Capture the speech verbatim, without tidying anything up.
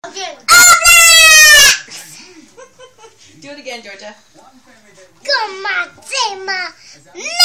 Again. Do it again, Georgia. Come on, say my